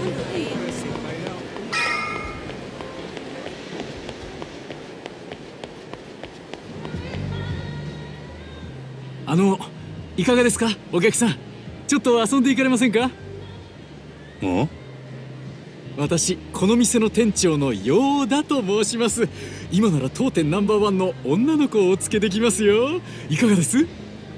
いかがですかお客さん。ちょっと遊んでいかれませんか？私この店の店長のヨーダと申します。今なら当店ナンバーワンの女の子をお付けできますよ。いかがです？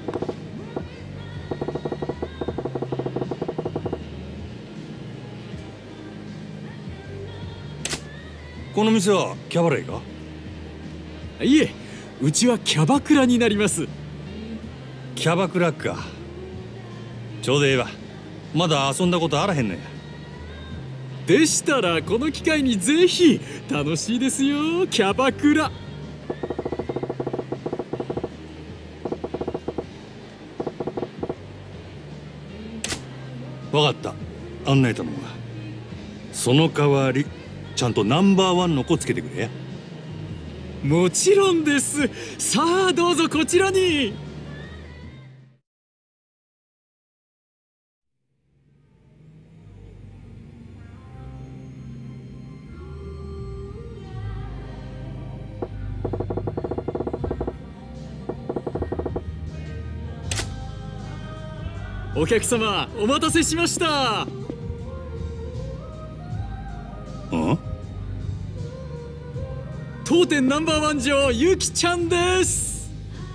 この店はキャバレーか？ いえ、うちはキャバクラになります。 キャバクラか。ちょうどええわ。まだ遊んだことあらへんのや。 でしたらこの機会にぜひ。楽しいですよキャバクラ。 わかった。案内頼むわ。その代わりちゃんとナンバーワンの子つけてくれや。 もちろんです。さあどうぞこちらに。お客様お待たせしました。当店ナンバーワン女ゆきちゃんです。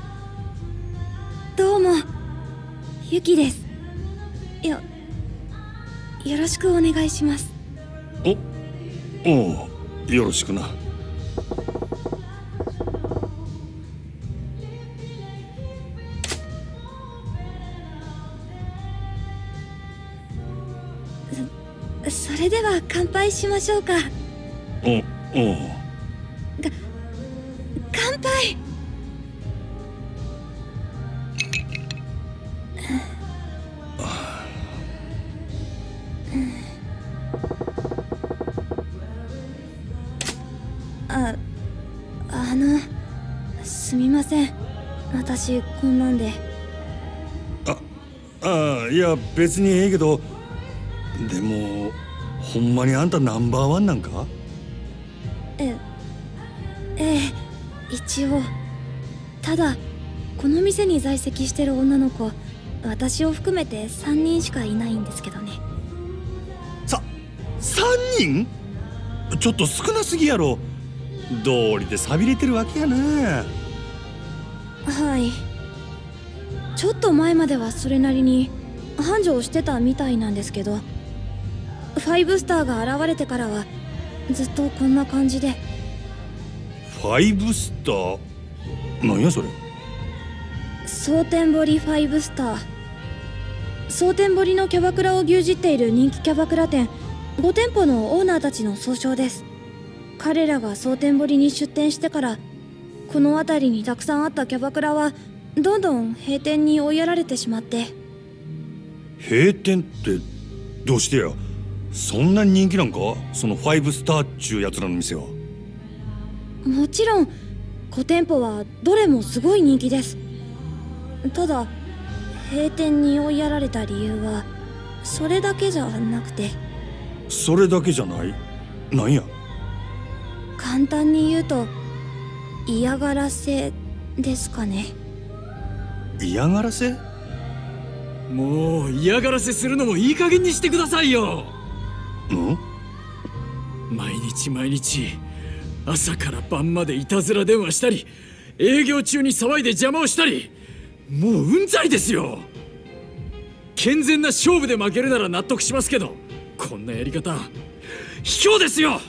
どうもゆきです。よろしくお願いします。 おう、よろしくな。 それでは乾杯しましょうか。乾杯。すみません。私こんなんで。 いや別にええけど、でもほんまにあんたナンバーワンなんか？ ええ、一応。ただこの店に在籍してる女の子、私を含めて3人しかいないんですけどね。 3人？ちょっと少なすぎやろ。道理で寂れてるわけやな。 はい。ちょっと前まではそれなりに繁盛してたみたいなんですけど、5スターが現れてからはずっとこんな感じで。 5スター？なんやそれ。 蒼天堀5スター。蒼天堀のキャバクラを牛耳っている人気キャバクラ店5店舗のオーナーたちの総称です。彼らが蒼天堀に出店してから、この辺りにたくさんあったキャバクラはどんどん閉店に追いやられてしまって。 閉店ってどうしてや？そんなに人気なんか、その5スターっちゅうやつらの店は。 もちろん5店舗はどれもすごい人気です。ただ閉店に追いやられた理由はそれだけじゃなくて。 それだけじゃない？なんや？ 簡単に言うと嫌がらせですかね。 嫌がらせ？ もう嫌がらせするのもいい加減にしてくださいよ。毎日朝から晩までいたずら電話したり、営業中に騒いで邪魔をしたり、もううんざりですよ。健全な勝負で負けるなら納得しますけど、こんなやり方卑怯ですよ。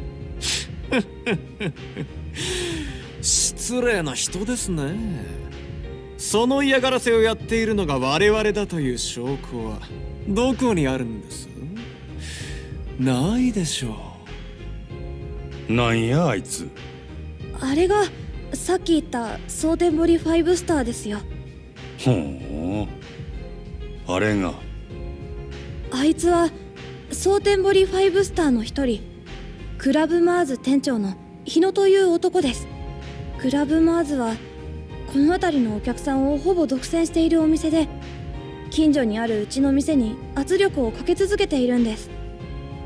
失礼な人ですね。その嫌がらせをやっているのが我々だという証拠はどこにあるんです？ないでしょう。なんやあいつ。 あれがさっき言った蒼天堀5スターですよ。 ほう、あれが。 あいつは蒼天堀5スターの一人、クラブマーズ店長の日野という男です。クラブマーズはこの辺りのお客さんをほぼ独占しているお店で、近所にあるうちの店に圧力をかけ続けているんです。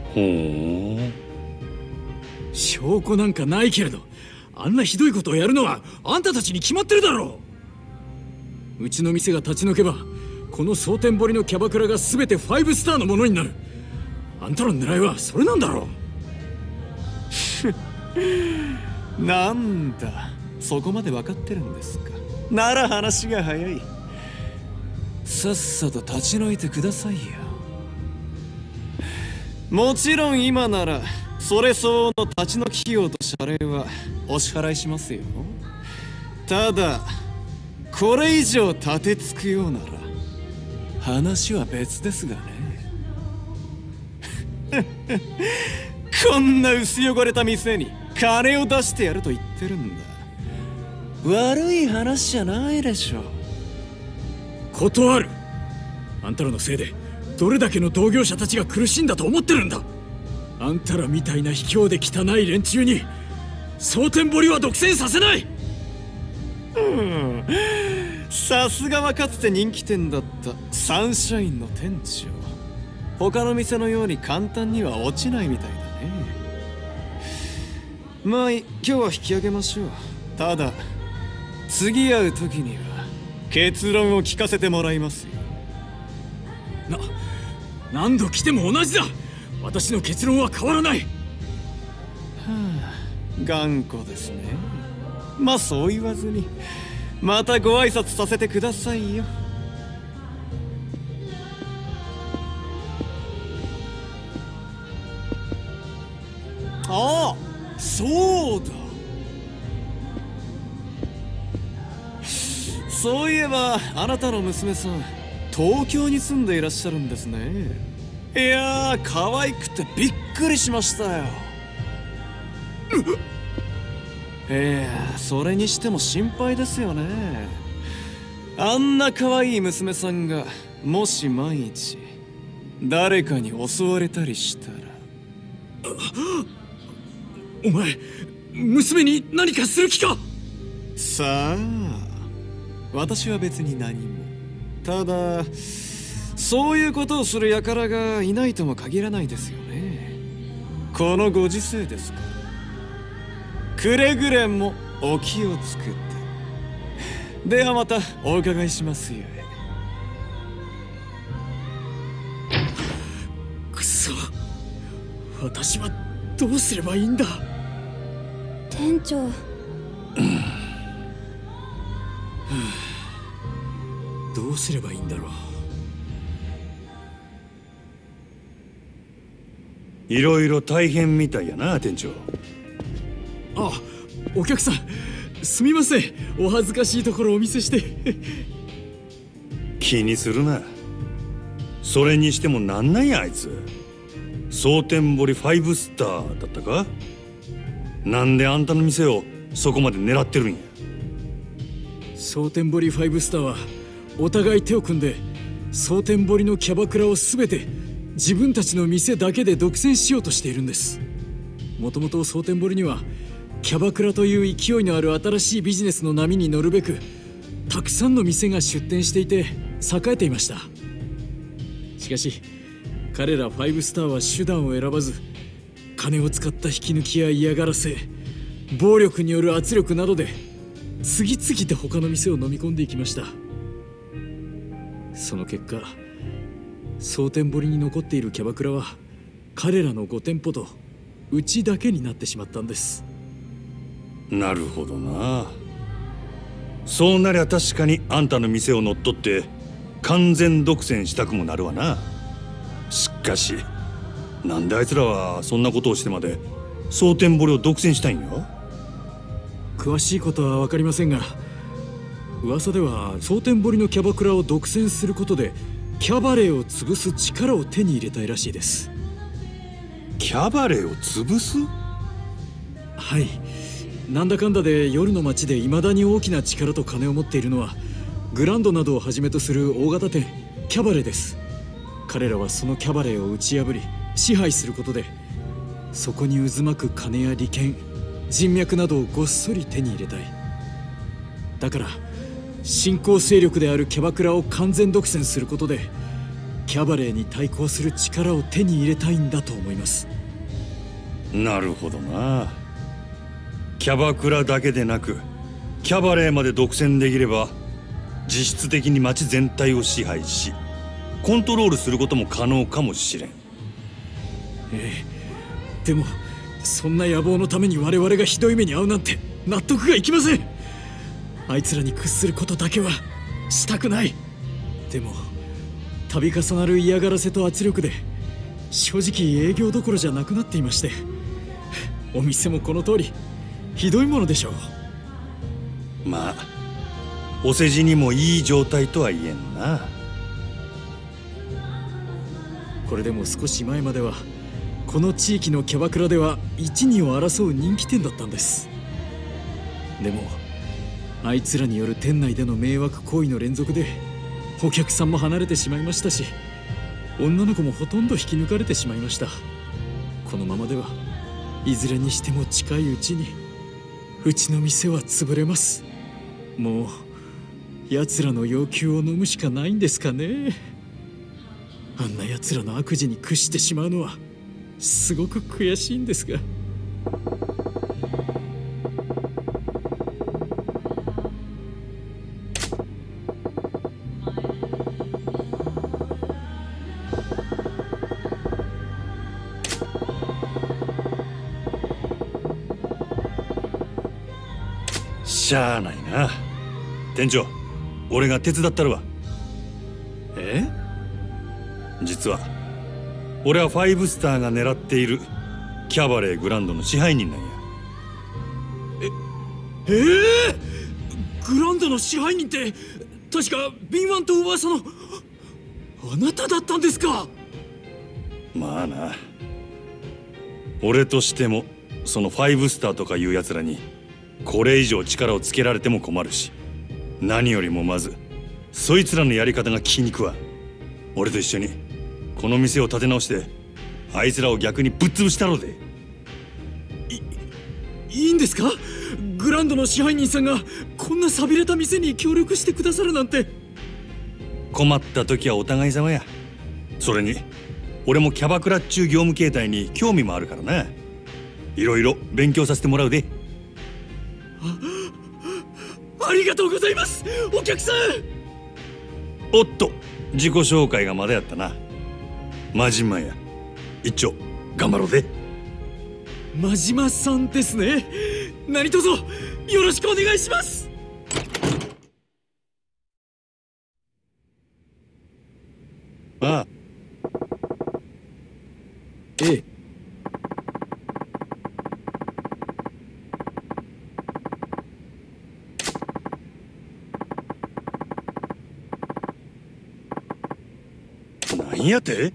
ほー。 証拠なんかないけれど、あんなひどいことをやるのはあんたたちに決まってるだろう。うちの店が立ち退けば、この蒼天堀のキャバクラが全て5スターのものになる。あんたの狙いはそれなんだろう。なんだ、そこまで分かってるんですか。なら話が早い。さっさと立ち退いてくださいよ。もちろん今ならそれ相応の立ち退き費用と謝礼はお支払いしますよ。ただこれ以上立てつくようなら話は別ですがね。こんな薄汚れた店に金を出してやると言ってるんだ。悪い話じゃないでしょ。 断る。あんたらのせいでどれだけの同業者たちが苦しんだと思ってるんだ。あんたらみたいな卑怯で汚い連中に蒼天堀は独占させない。 さすがはかつて人気店だったサンシャインの店長。他の店のように簡単には落ちないみたいだね。まあ今日は引き上げましょう。ただ次会う時には結論を聞かせてもらいますよ。 何度来ても同じだ。私の結論は変わらない。 頑固ですね。まあそう言わずにまたご挨拶させてくださいよ。ああ、そうだ。そういえばあなたの娘さん東京に住んでいらっしゃるんですね。いやー、可愛くてびっくりしましたよ。それにしても心配ですよね。あんな可愛い娘さんがもし万一誰かに襲われたりしたら。 お前、娘に何かする気か。 さあ、私は別に何も。ただそういうことをする輩がいないとも限らないですよね。このご時世ですから。くれぐれもお気をつけて。ではまたお伺いしますよ。 くそ、私はどうすればいいんだ。 店長。 どうすればいいんだろう。 いろいろ大変みたいやな、店長。 あ、お客さん、すみません。お恥ずかしいところをお見せして。 気にするな。それにしてもなんなんやあいつ。蒼天堀5スターだったか。なんであんたの店をそこまで狙ってるんや。 蒼天堀5スターはお互い手を組んで蒼天堀のキャバクラを全て自分たちの店だけで独占しようとしているんです。もともと蒼天堀にはキャバクラという勢いのある新しいビジネスの波に乗るべくたくさんの店が出店していて栄えていました。しかし彼ら5スターは手段を選ばず、金を使った引き抜きや嫌がらせ、暴力による圧力などで次々と他の店を飲み込んでいきました。その結果、蒼天堀に残っているキャバクラは彼らの5店舗とうちだけになってしまったんです。 なるほどな。そうなりゃ確かにあんたの店を乗っ取って完全独占したくもなるわな。しかしなんであいつらはそんなことをしてまで蒼天堀を独占したいんよ。 詳しいことは分かりませんが、噂では蒼天堀のキャバクラを独占することでキャバレーを潰す力を手に入れたいらしいです。 キャバレーを潰す？ はい。なんだかんだで夜の街で未だに大きな力と金を持っているのはグランドなどをはじめとする大型店キャバレーです。彼らはそのキャバレーを打ち破り支配することで、そこに渦巻く金や利権、人脈などをごっそり手に入れたい。だから新興勢力であるキャバクラを完全独占することでキャバレーに対抗する力を手に入れたいんだと思います。 なるほどな。キャバクラだけでなくキャバレーまで独占できれば実質的に街全体を支配しコントロールすることも可能かもしれん。 でもそんな野望のために我々がひどい目に遭うなんて納得がいきません。あいつらに屈することだけはしたくない。でも度重なる嫌がらせと圧力で正直営業どころじゃなくなっていまして、お店もこの通りひどいものでしょう。 まあお世辞にもいい状態とは言えんな。 これでも少し前まではこの地域のキャバクラでは一二を争う人気店だったんです。でもあいつらによる店内での迷惑行為の連続でお客さんも離れてしまいましたし、女の子もほとんど引き抜かれてしまいました。このままではいずれにしても近いうちにうちの店は潰れます。もう奴らの要求を飲むしかないんですかね。あんな奴らの悪事に屈してしまうのはすごく悔しいんですが。 しゃあないな。店長、俺が手伝ったるわ。実は俺はファイブスターが狙っているキャバレーグランドの支配人なんや。 グランドの支配人って確か敏腕と噂のあなただったんですか。 まあな、俺としてもそのファイブスターとかいうやつらにこれ以上力をつけられても困るし、何よりもまずそいつらのやり方が気に食わん。俺と一緒にこの店を立て直してあいつらを逆にぶっ潰したろで。 いいんですか。グランドの支配人さんがこんな寂れた店に協力してくださるなんて。 困った時はお互い様や。それに俺もキャバクラっちゅう業務形態に興味もあるからな。いろいろ勉強させてもらうで。 ありがとうございます、お客さん。 おっと、自己紹介がまだやったな。真島や。一丁頑張ろうぜ。 真島さんですね。何卒よろしくお願いします。 ああ。なんやて？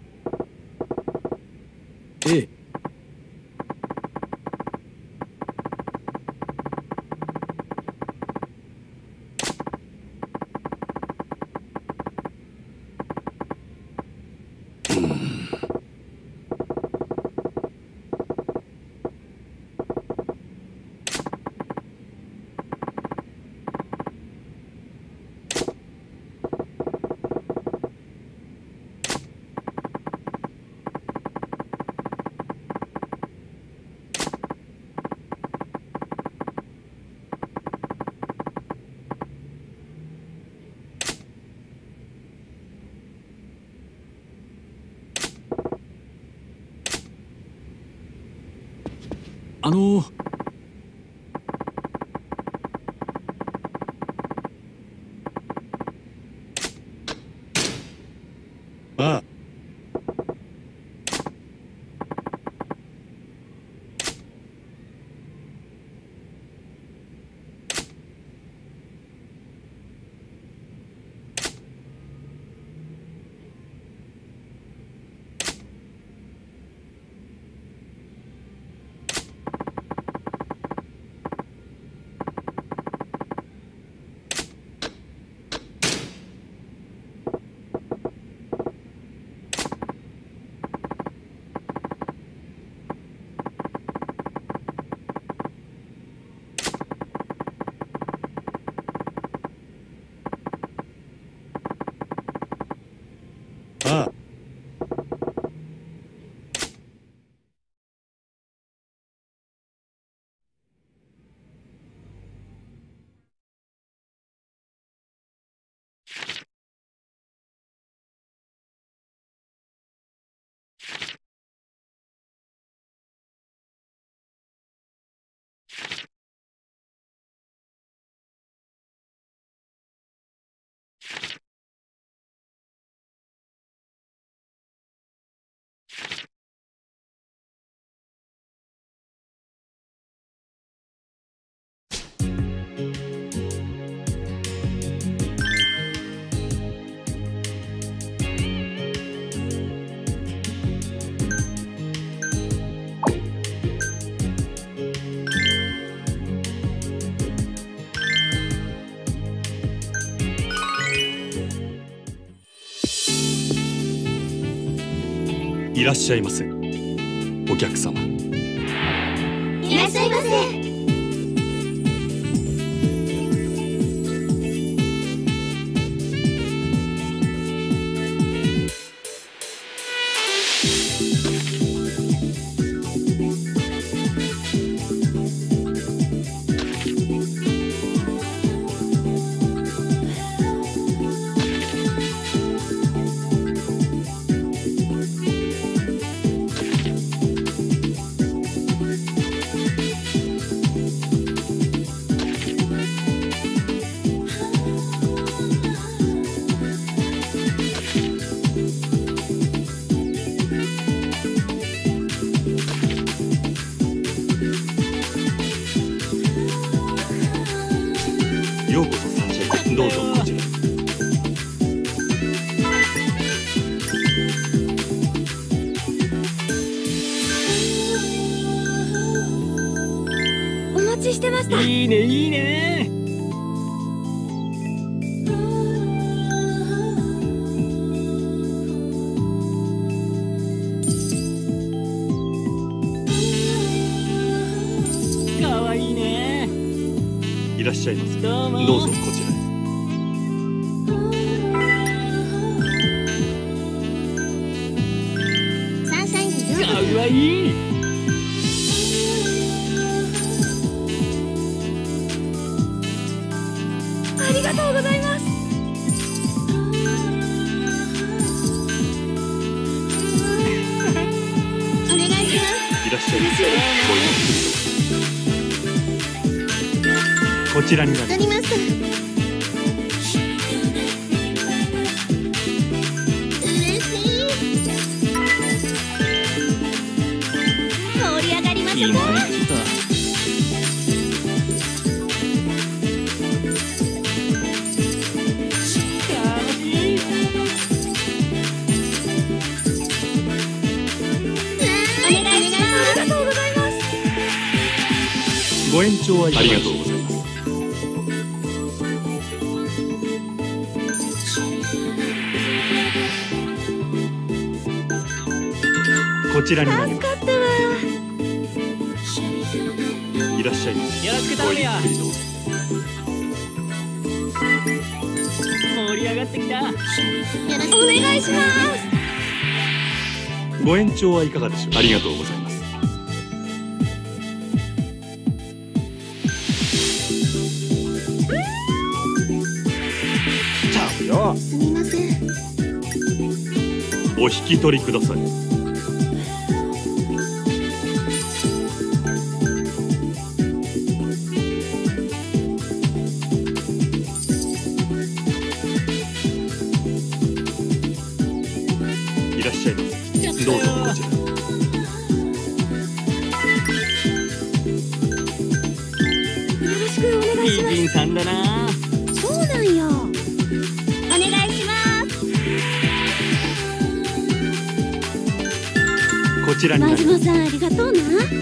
ああ。 いらっしゃいませ、お客様。 いらっしゃいませ。 ようこそサンシャイン、どうぞこちら。 お待ちしてました。 いいねいいね。かわいいね。 いらっしゃいませ。 どうも。 どうぞこちらへ。 サンシャインですよ。 かわいい。 ありがとうございます。お願いします。 いらっしゃいませ。ごゆっくりどうぞ。こちらになります。 あります。嬉しい。盛り上がりましょうか。 ご延長はいかがでしょう。ありがとうございます。こちらになります。 助かったわ。 いらっしゃいませ。 よろしくごゆっ頼むよ。 くりどうぞ。 盛り上がってきた。 お願いします。 ご延長はいかがでしょう。ありがとうございます。 すみません。 お引き取りください。いらっしゃいませ。どうぞこちら。 よろしくお願いします。 美人さんだな。 そうなんや。お願いします。 こちらになマります。 ジモさんありがとうな。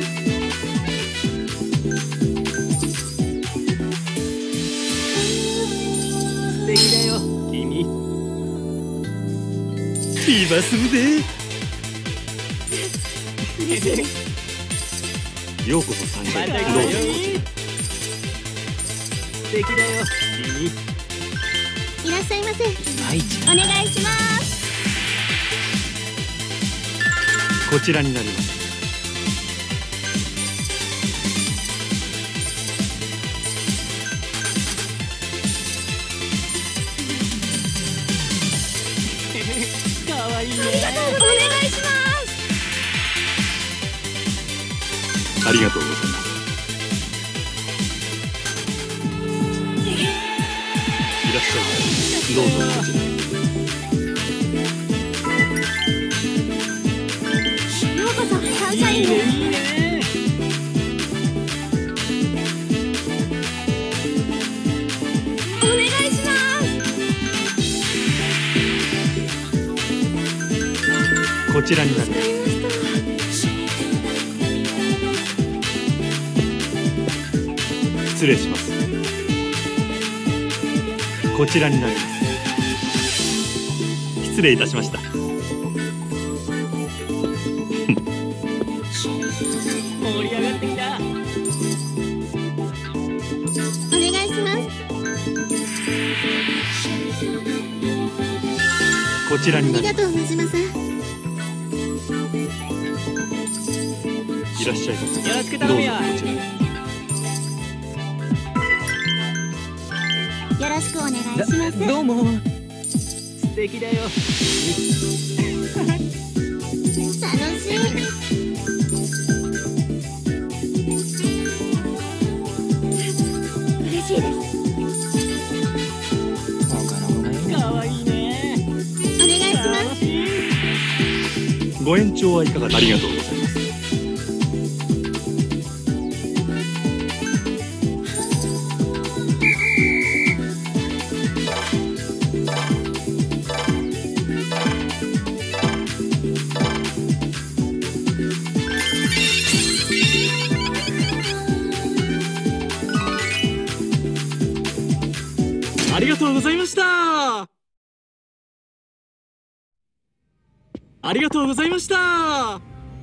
素敵だよ君。 今すぐで。ようこそサンシャイン。どうぞこちら。 素敵だよ君。 いらっしゃいませ。 毎日お願いします。 こちらになります。 かわいいね。 ありがとうございます。お願いします。 ありがとうございます。いらっしゃいませ。どうぞこちら。 ようこそサンシャインへ。 いいねいいね。 お願いします。 こちらになります。 わかりました。 失礼します。こちらになります。失礼いたしました。 こちらになりありがとうマジマさん。 いらっしゃいませ。 よろしくどうぞ頼むよ。 こちらへ。 よろしくお願いします。 どうも。素敵だよ。 楽しい。嬉しいです。 かわいいね。 お願いします。 ご延長はいかがでしょうか。ありがとうございます。 ありがとうございました。ありがとうございました。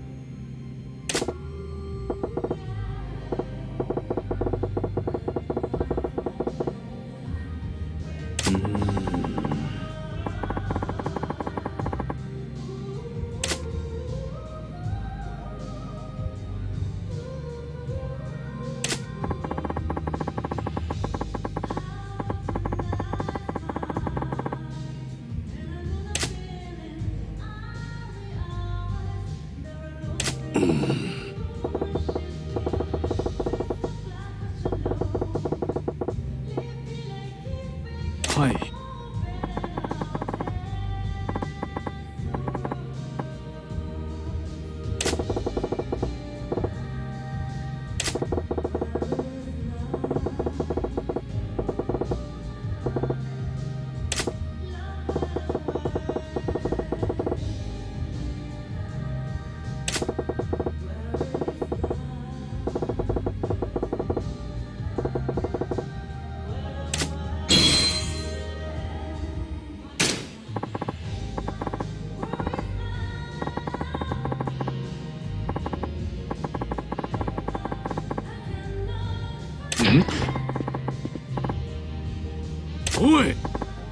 はい。おい。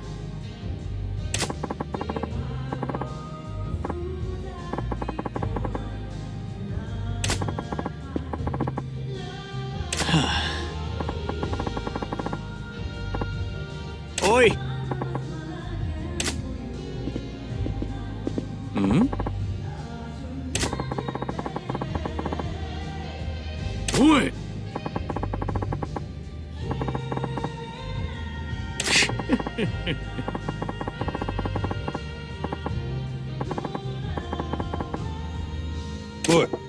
おい。ん？おい。 おい。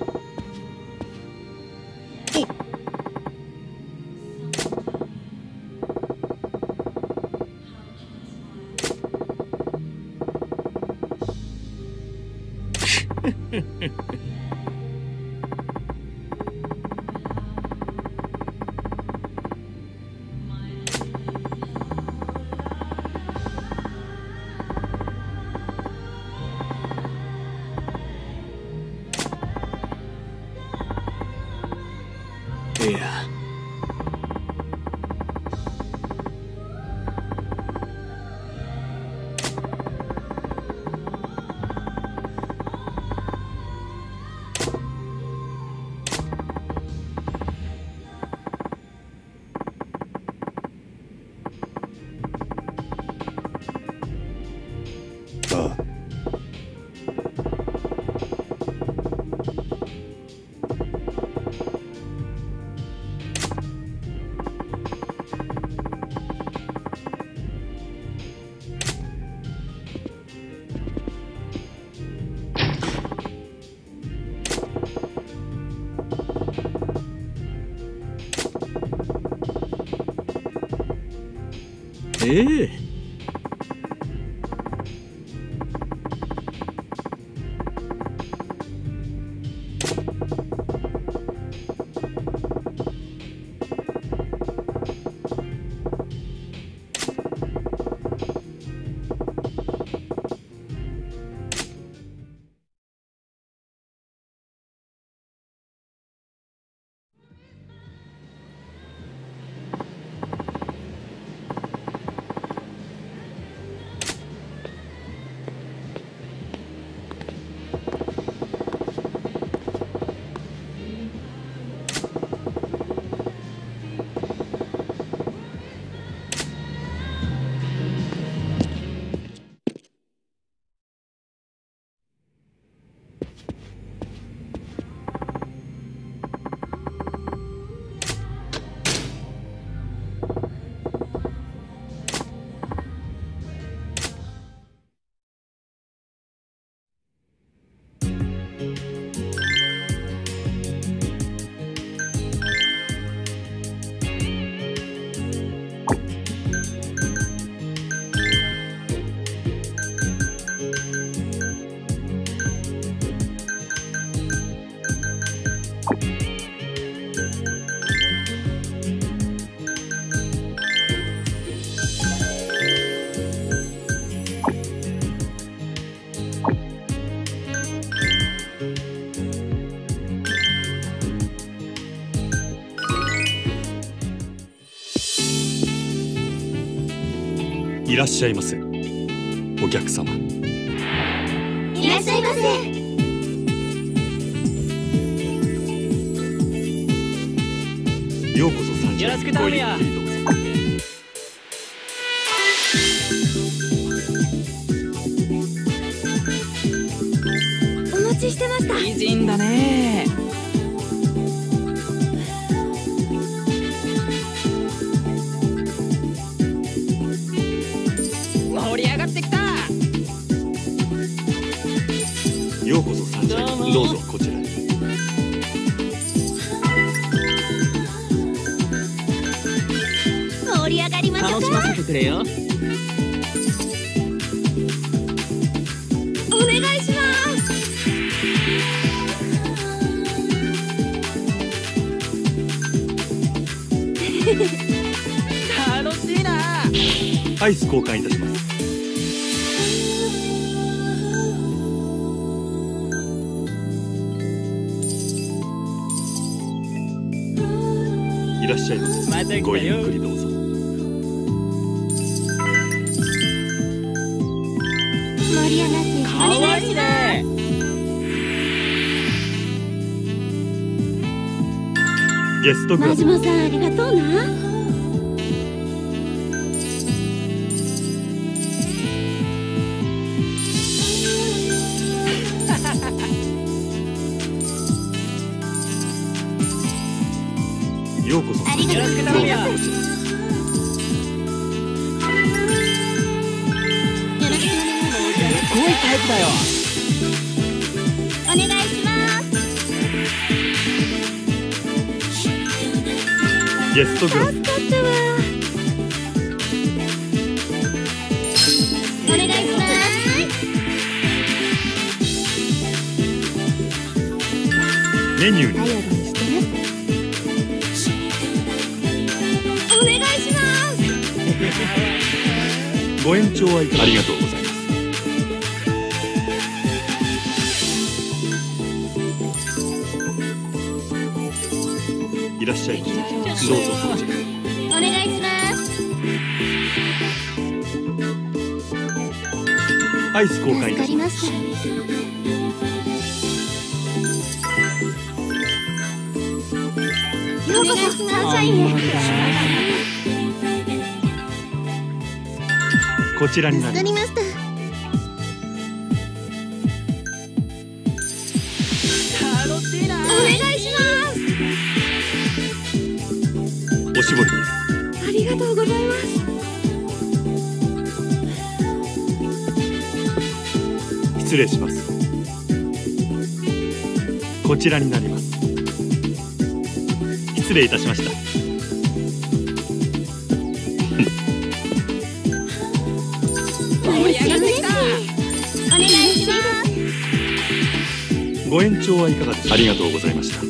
いや。 ああ。 ええ。 らっしゃいませ、お客様。 いらっしゃいませ。 ようこそサンシャイン。 よろしく頼むよ。 ごゆっくりどうぞ。 お待ちしてました。 美人だね。盛り上がってきた。 ようこそサンシャイン。どうぞこちらへ。 盛り上がりましょうか。 楽しませてくれよ。 お願いします。 楽しいな。 アイス交換いたします。いらっしゃいませ。 また来たよ。 ごゆっくりどうぞ。 盛り上がってかわいいね。 ゲストクラス。 マジモさんありがとうな。 ようこそサンシャイン。 よろしく頼むよ。 どうぞこちらへ。 よろしくお願いします。 すごいタイプだよ。 お願いします。 ゲストクラス。 助かったわ。 お願いします。 メニューに頼りにしてね。 お願いします。 ご延長はいかが。ありがとうございます。いらっしゃいませ。どうぞこちらへ。 お願いします。 アイス交換いたします。 助かりました。 ようこそサンシャインへ。 こちらになります。 助かりました。 楽しいな。 お願いします。 おしぼりです。 ありがとうございます。 失礼します。こちらになります。失礼いたしました。 盛り上がってきた。 お願いします。 ご延長はいかがですか。ありがとうございました。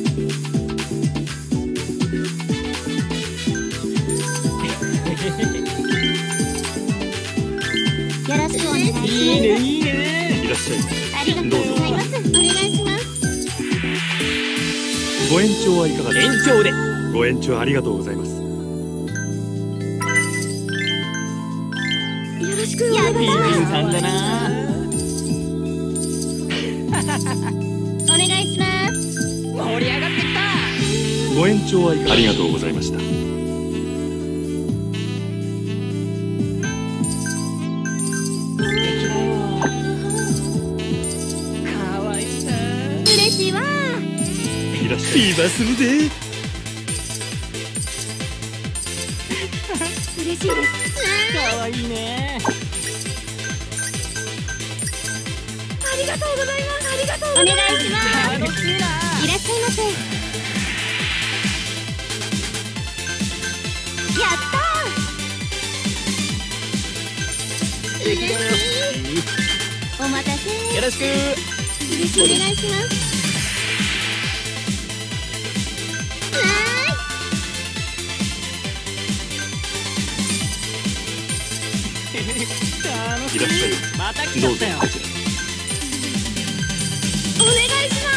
よろしくお願いします。 いいねいいね。 いらっしゃいませ。 ありがとうございます。お願いします。 ご延長はいかがですか。 延長で。 ご延長ありがとうございます。 よろしくお願い美します。 人さんだな。 お願いします。 盛り上がってきた。 ご延長はいかが。ありがとうございました。 素敵だよ。かわいいな。 嬉しいわ。 いらっしゃい。 今するで。 嬉しいです。 かわいいね。 ありがとうございます。ありがとうおございます。 願いします。 楽しいな。 いらっしゃいませ。やったー。嬉しい。お待たせ。 よろしく。 お願いします。は楽しいらっしゃい。 また来ちどうぞゃったよ。 こちらへ。 お願いします。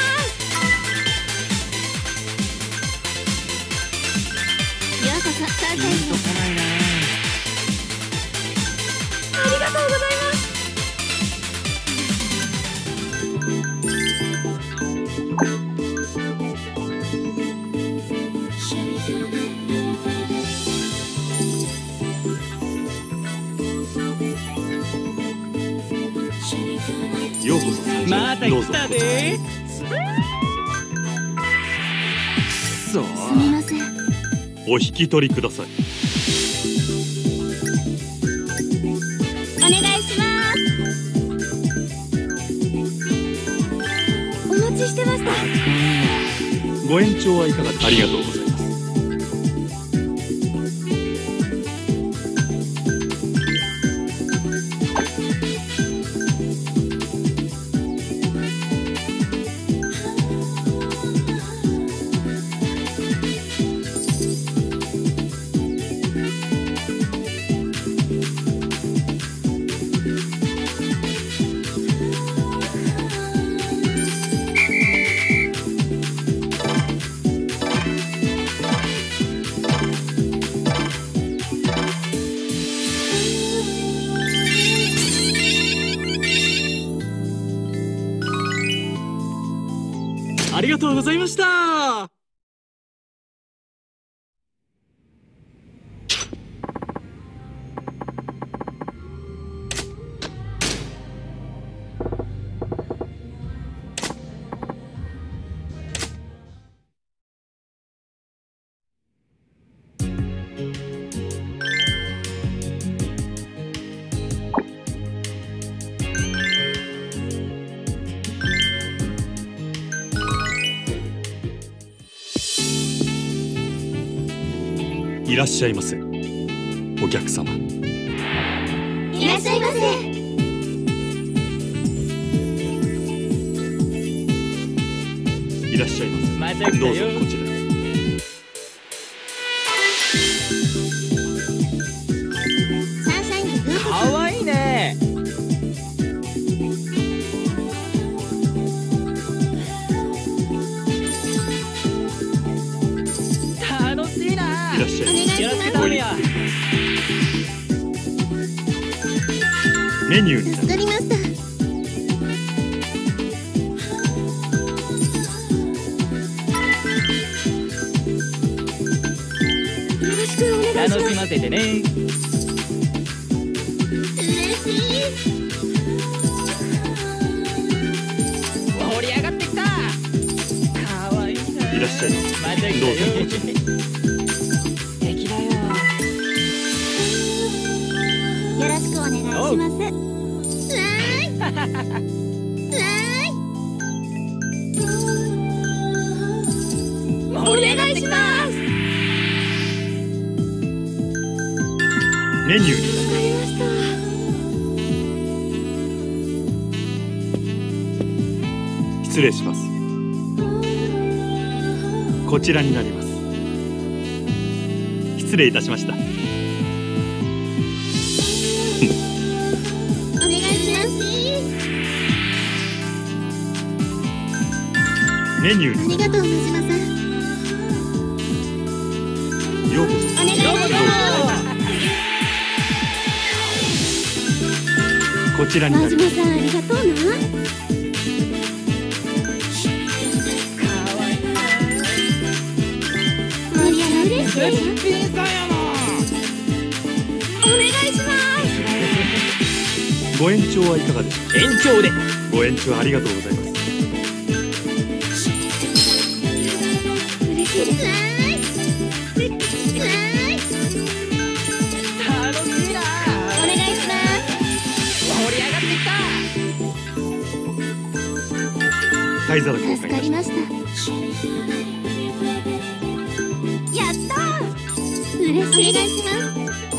ようこそサンシャインへ。 来ないな。 ようこそ参また上。どうぞ。 来たで。そう。 すみません。 お引き取りください。 お願いします。お待ちしてました。 ご延長はいかがありがとうございます。 ありがとうございました。 いらっしゃいませ。お客様。 いらっしゃいませ。 いらっしゃいませ。 また来たよ。 どうぞこちらへ。 サンシャインでかわいいね。楽しいな。 いらっしゃいませ。 よろしく頼むよ。 メニューに助かりました。よろしくお願いします。 楽しませてね。 嬉しい。 盛り上がってきた。かわいいな。 いらっしゃいませ。 また来たよ。 どうぞこちらへ。 素敵だよ。 よろしくお願いしおうます。わーい。わーい。 盛り上がってきた。 メニューにわかりました。 失礼します。こちらになります。失礼いたしました。 お願いします。 メニューにありがとう、真島さん。 ようこお願いします。 そ。こちらになります。 真島さん、ありがとうな。 かわいいな。 盛り上がりです。 絶品さやな。 お願いします。 ご延長はいかがでしょうか。 延長で。 ご延長ありがとうございます。 嬉しいです。 楽しいな。 お願いします。 盛り上がってきた。 灰皿交助換いたします。 かりました。やったー。嬉しい。お願いします。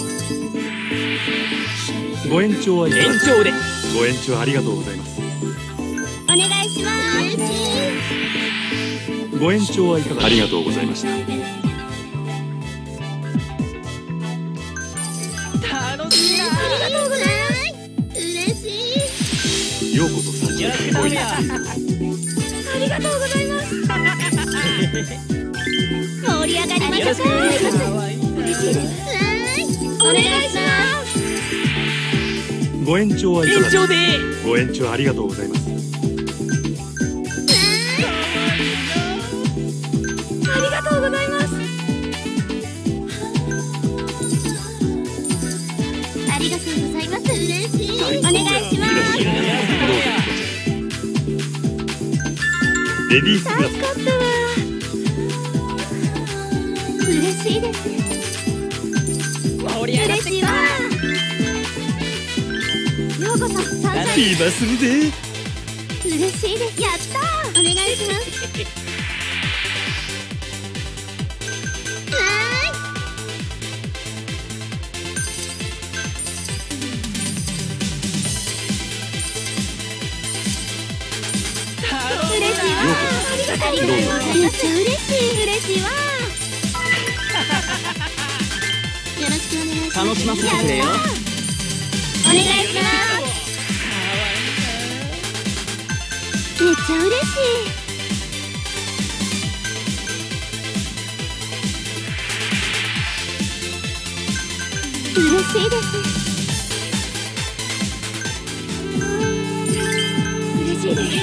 ご延長はいかがでしょうか。 延長で。 ご延長ありがとうございます。 お願いします。嬉しい。 ご延長はいかがありがとうございました。 楽しいな。 ありがとうございます。嬉しい。 ようこそ参上よろしく頼むよ。 ありがとうございます。盛り上がりまよろしく。 した。 かわいいな。 嬉しいです。お願いします。 ご延長はいかがでしょうか。 延長で。 ご延長ありがとうございます。 ありがとうございます。ありがとうございます。嬉しい。お願いします。 いらっしゃいませ。どうぞ。 レディースグラス助かったわ。嬉しいです。 盛り上がってきた。 ようこそサンシャイン。 リバするぜ。 嬉しいです。やったー。お願いします。嬉しいわ。ありがとうございます。めっちゃ嬉しいわ。よろしくお願いします。 楽しませてくれよ。 お願いします。めっちゃ嬉しい。嬉しいです。嬉しいです。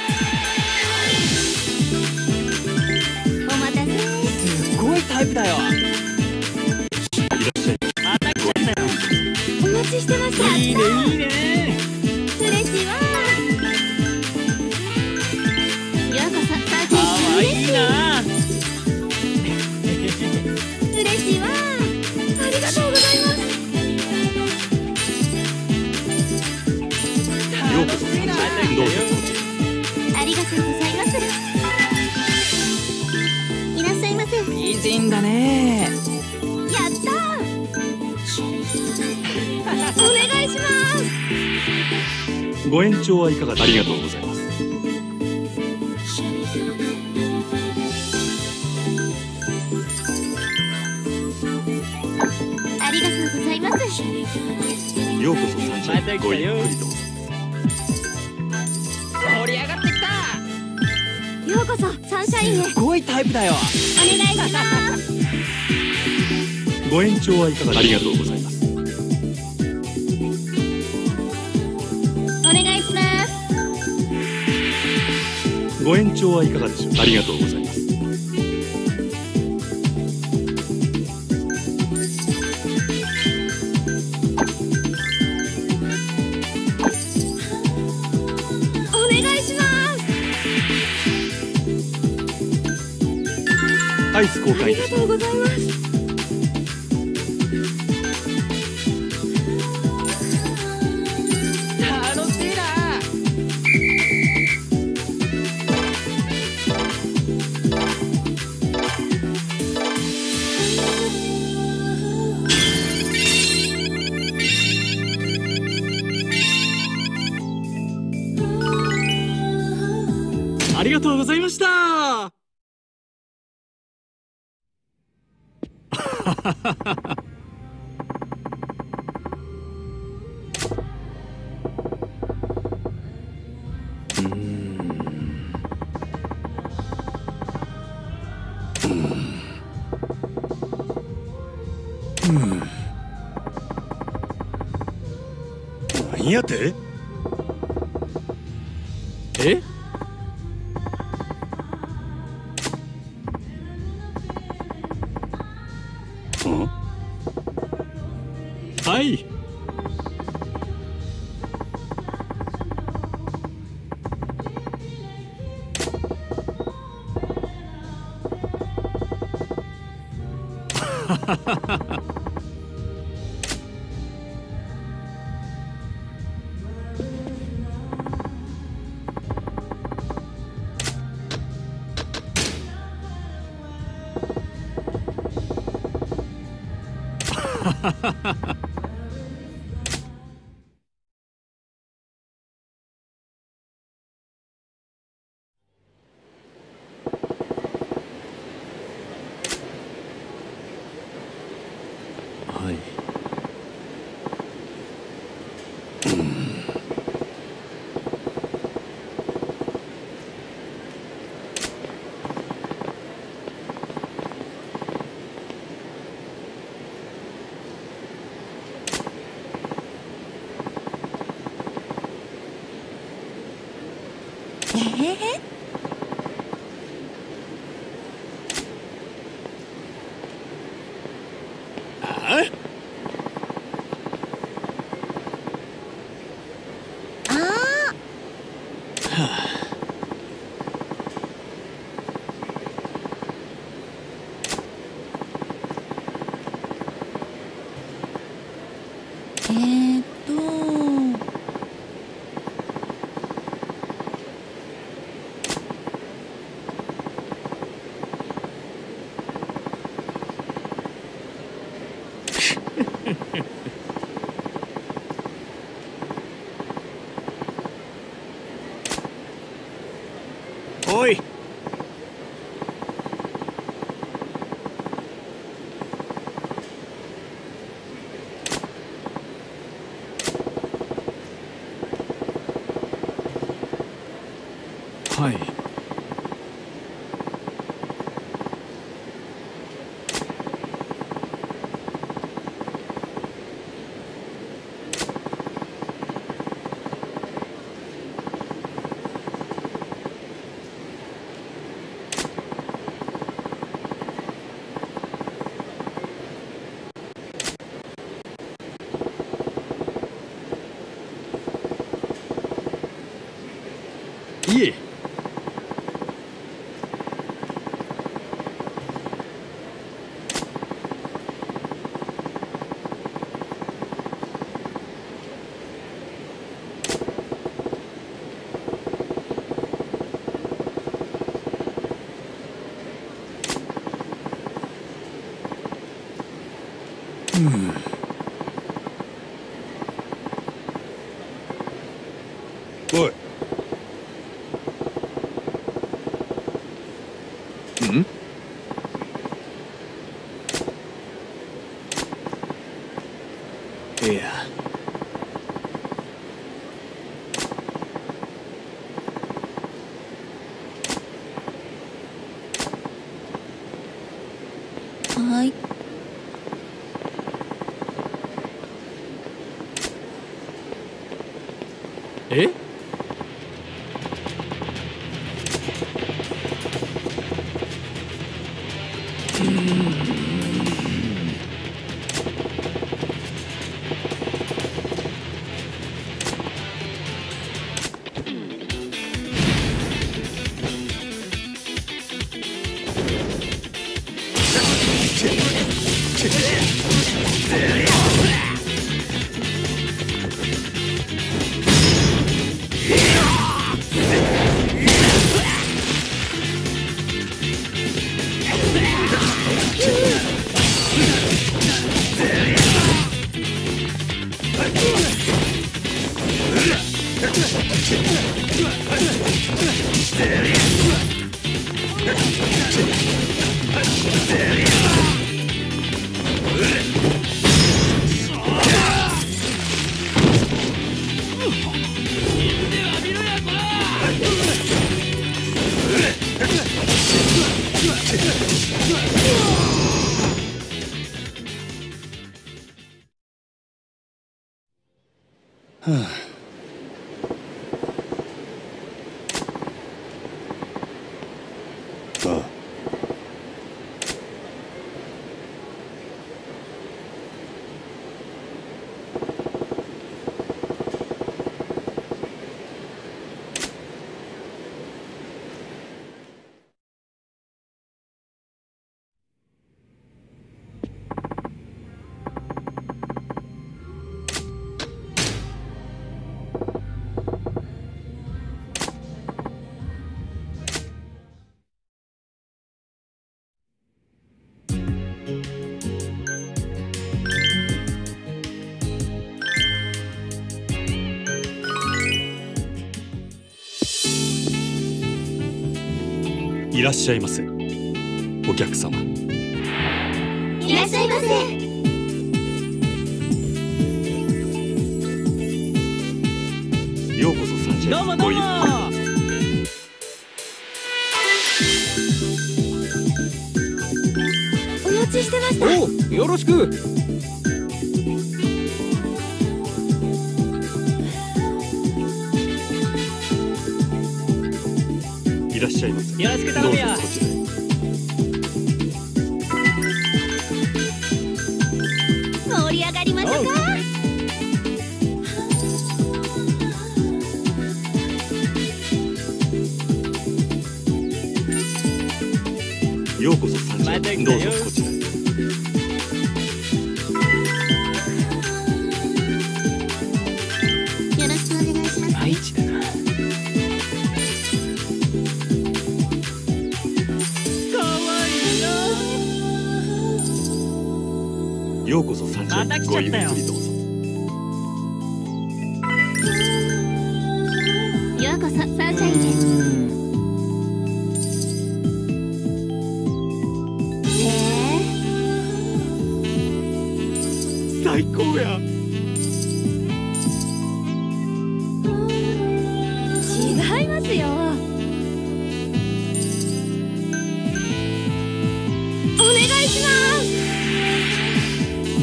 お待たせ。 すごいタイプだよ。 いらっしゃい。 また来ちゃったよ。 お待ちしてました。 いいねいいね。 嬉しいわ。ようこそ。 かわいいな。 嬉しいわ。ありがとうございます。 ようこそ。どうぞ。 ありがとうございます。いらっしゃいませ。 美人だね。 やったー。お願いします。 ご延長はいかがですか。ありがとうございます。 ありがとうございます。 ようこそサンシャイン。ごゆっくりどうぞ。 盛り上がってきた。 ようこそサンシャインへ。 すごいタイプだよ。 お願いします。 ご延長はいかがですか。ありがとうございます。 お願いします。 ご延長はいかがでしょうか。ありがとうございます。 お願いします。 アイス交ありが換いたします。 とうございます。 楽しいな。 ありがとうございました。 何やて？ え？ うん？ はい。はい。 おい。 はい。いえ。 おい。 いや。 はい。 え？ ああ。 いらっしゃいませ、お客様。 いらっしゃいませ。 ようこそサンシャイン。 どうもどうも。 お待ちしてました。 おう、よろしく。 いらっしゃいませ。 よろしく頼むよ。 どうぞこちらへ。 盛り上がりましょうか。 ようこそサンシャイン。どうぞこちらへ。 よろしくお願いします。 愛知だな。 ようこそサンシャイン。 また来ちごゆっゃったよくりどうぞ。 ようこそサンシャインへ。 夫や。 違いますよ。お願いします。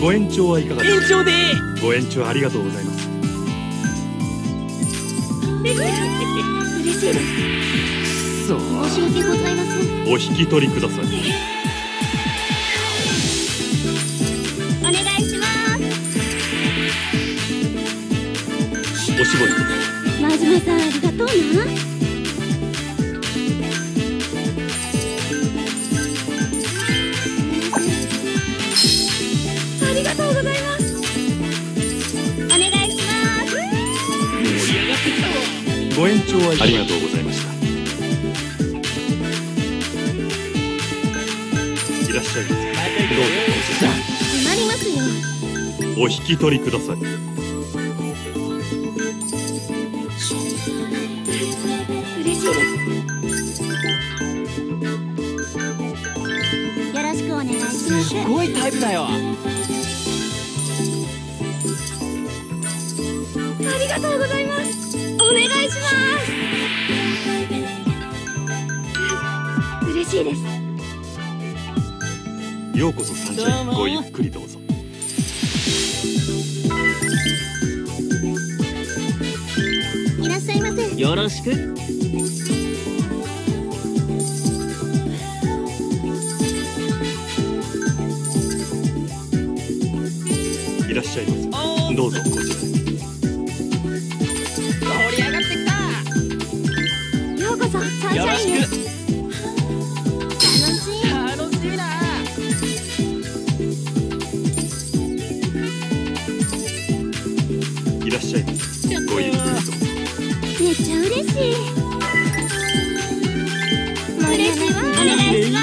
ご延長はいかがですか？ 延長で。 ご延長ありがとうございます。 嬉しいです。 そう。 申し訳ございません。 お引き取りください。 お願いします。 おしぼり。 真面目さんありがとうな。 ありがとうございます。 お願いします。 盛り上がってきたわ。 ご延長はありがとうございました。いらっしゃいませ。どうぞ決まりますよ。 お引き取りください。 嬉しいです。 よろしくお願いします。 すごいタイプだよ。 ありがとうございます。お願いします。嬉しいです。 ようこそサンシャイン。ごゆっくりどうぞ。 いらっしゃいませ。 よろしく。 いらっしゃいませ。どうぞこちらへ。 盛り上がってきた。 ようこそサンシャインへ。 よろしく。 楽しい。 楽しいな。 いらっしゃいませ。ごゆっくりどうぞ。 めっちゃ嬉しい。嬉しいわ。お願いします。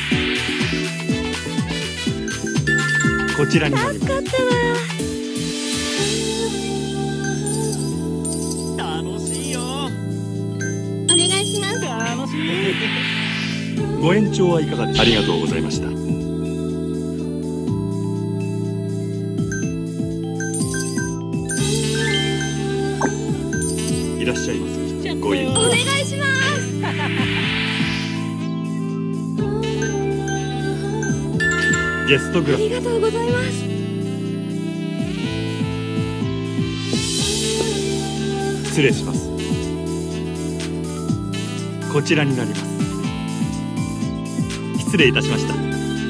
こちらになります。 助かったわ。 楽しいよ。 お願いします。 楽しい。 ご延長はいかがでしょうか？ありがとうございました。いらっしゃいませ。ごゆっくり。 お願いします。 ゲストグラス。 ありがとうございます。 失礼します。こちらになります。失礼いたしました。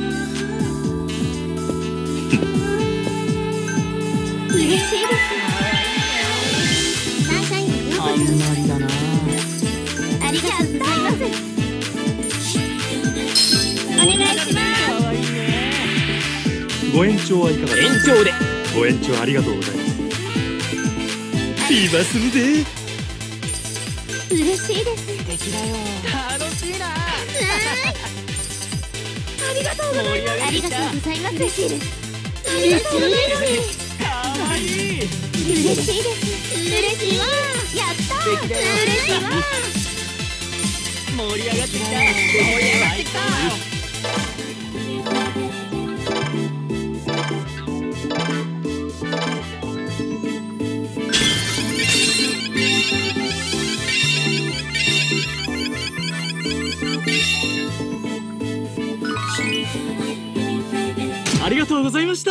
嬉しいです。サンシャインへようこあんまりだな。 そ。ありがとうございます。お願いします。 かわいいね。 ご延長はいかがですか？ 延長で。 ご延長ありがとうございます。ビバするで。 嬉しいです。 素敵だよ。楽しいな。 ありがとうございます。 ありがとうございます。 嬉しいです。 ありがとうございます。 かわいい。 嬉しいです。嬉しいわ。やったー。 素敵だよ。 嬉しいわ。 盛り上がってきた。盛り上がってきた。 ありがとうございました。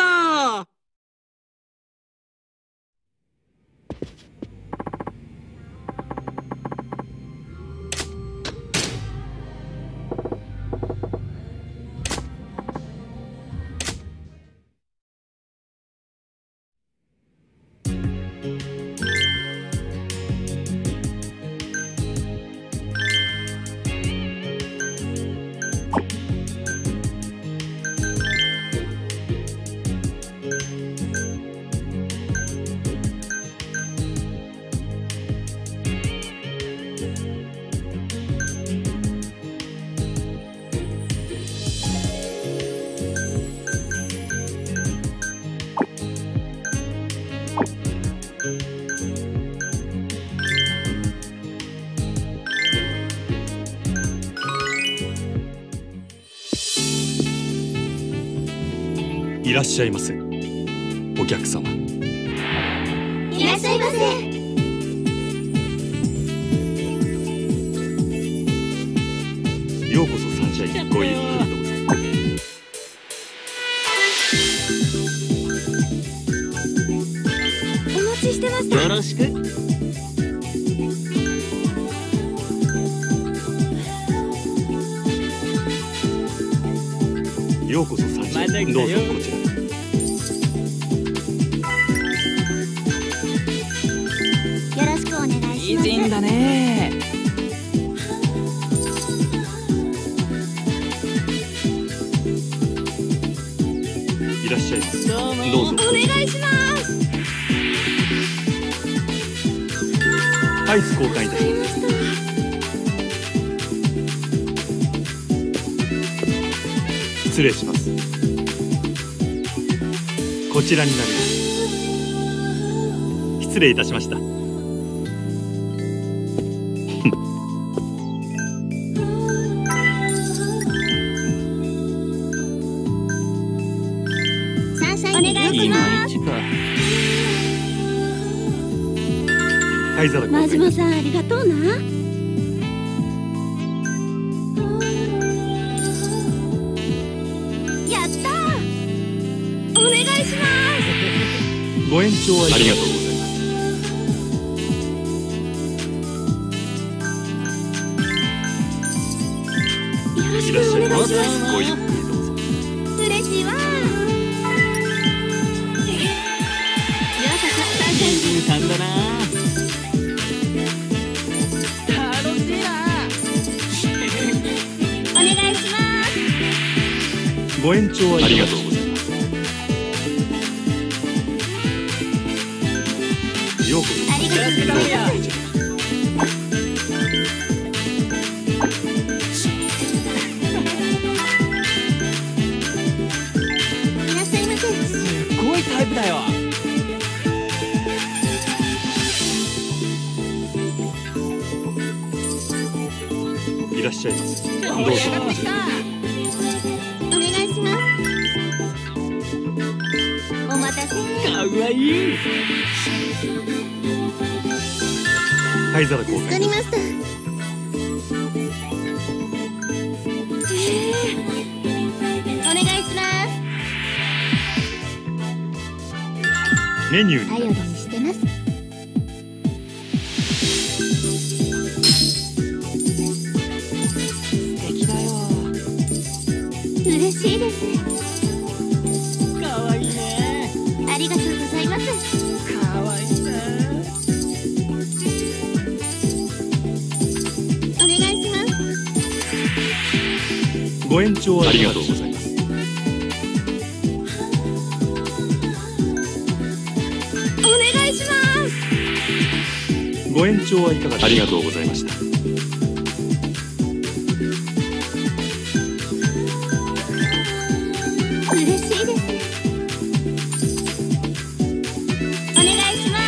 いらっしゃいませ。 お客様。 いらっしゃいませ。 ようこそサンシャイン。ごゆっくりどうぞ。 お待ちしてました。 よろしく。 ようこそサンシャイン。どうぞこちら。 よろしくお願いします。 美人だね。 いらっしゃいませ。 どうも。 どうぞ。 お願いします。 アイス交換いたします。失礼します。こちらになります。失礼いたしました。 サンシャインお願いします。 灰皿交真換。 島さん、ありがとうな。 やったー。 お願いします。 ご延長ありがとうございます。 よろしいらっしゃいませ。 くお願いします。 ごゆっくりどうぞ。 嬉しいわ。ようこそサンシャイン。 美人さんだな。 楽しいな。 お願いします。 ご延長ありがとうございます。ようこそ。 ありがとうございます。いらっしゃいませ。 すごいタイプだよ。 いらっしゃいませ。どうぞ。 盛り上がってきた。 お願いします。お待たせ。 かわいい。 灰皿交換。 作りました。お願いします。 メニューに頼りにしてます。 素敵だよ。 嬉しいです。 かわいいね。 ありがとうございます。 かわいいな。 お願いします。 ご延長ありがとうございます。 お願いします。 ご延長はいかがですか。ありがとうございました。 嬉しいです。お願いします。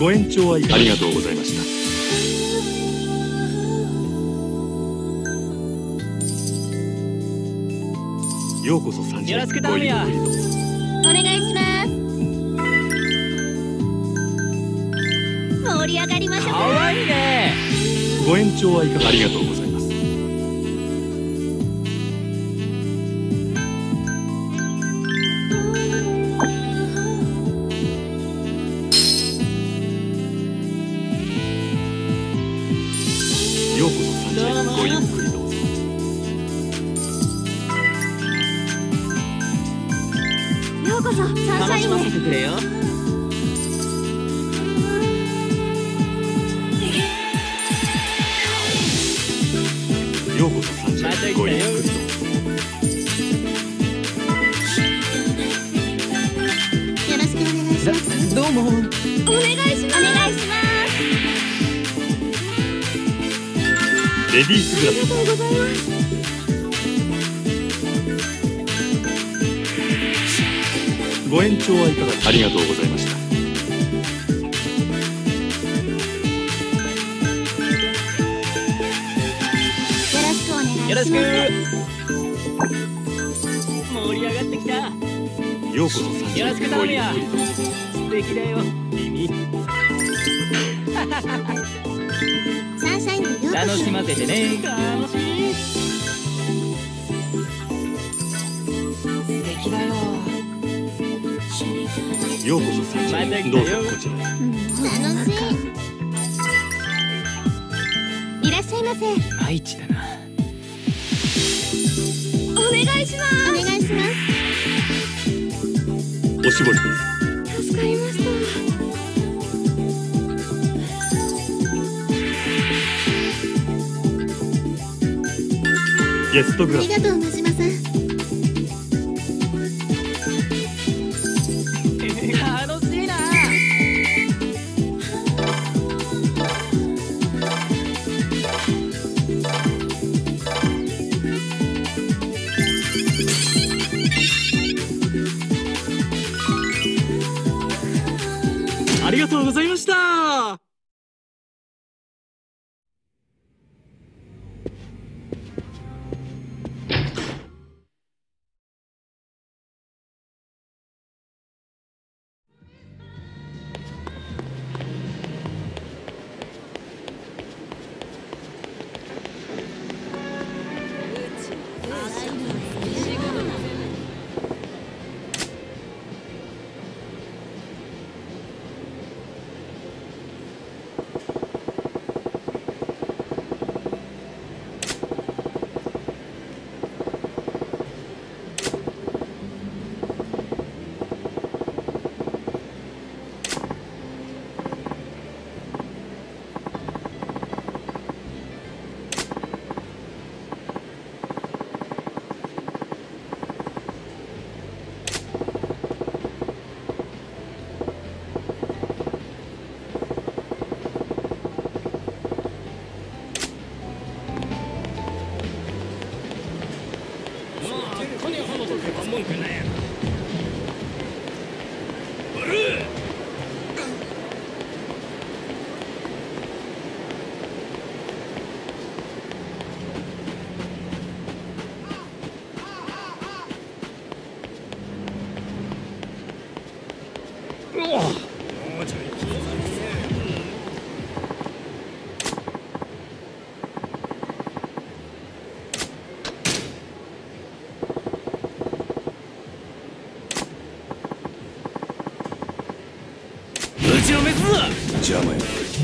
ご延長はいかがですか。ありがとうございました。ようこそサンシャイン。 よろしく頼むよ。 ごゆっくりどうぞ。 お願いします。盛り上がりましょう。 かわいいね。 ご延長はいかがですか。ありがとうございます。ようこそサンシャイン。ごゆっくりどうぞ。 ようこそサンシャ楽しまインへ。 せてくれよ。 ようこそサンシャイン。ごゆっくりどうぞ。 よろしくお願いします。 どうも。 お願いします。 お願いします。 レディースグラス。 ありがとうございます。 ご延長はいかがですか。ありがとうございました。 よろしくお願いします。 よろしく。盛り上がってきた。 ようこそ。 よろしく頼むよ。素敵だよ君。 サンシャインにようこ楽そ。 しませてね。楽しみ。素敵だよ。 ようこそサンシャイン。どうぞこちらへ。 楽しい。いらっしゃいませ。 愛知だな。 お願いします。お願いします。 おしぼりです。 助かりました。 ゲストグラス。 ありがとう真島さん。 楽しいな。 ありがとうございました。 うちのメスだ。 邪魔や。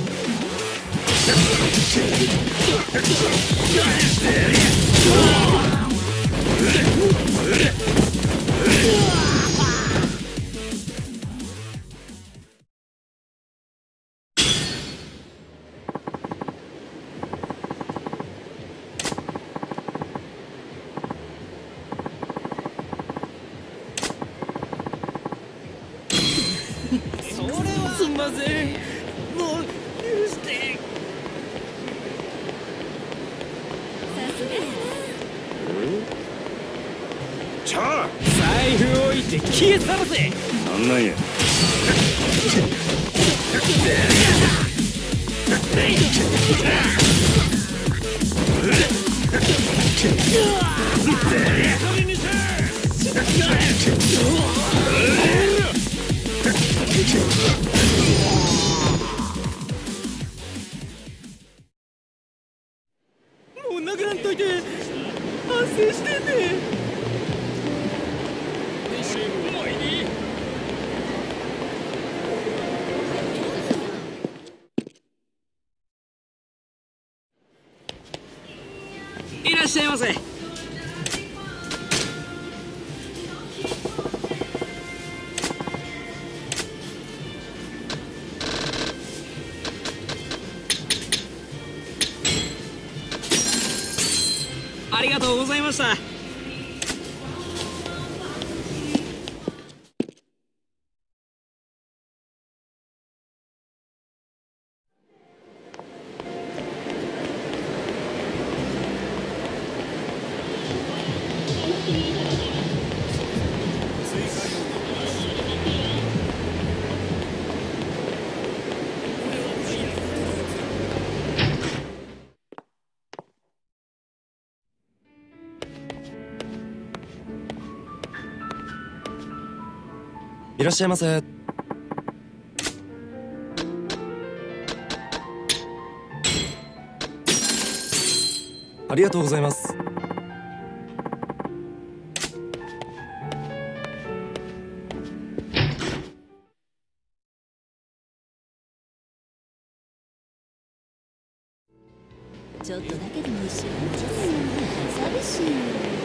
すんません。もう許して。 ちゃ財布置いて消え去るぜ。 なんなんや。 もう殴らんといて。反省してんね。いらっしゃいませ。ありがとうございました。 らっしゃいませ。ありがとうございます。 ちょっとだけでも一緒に寂しいよ。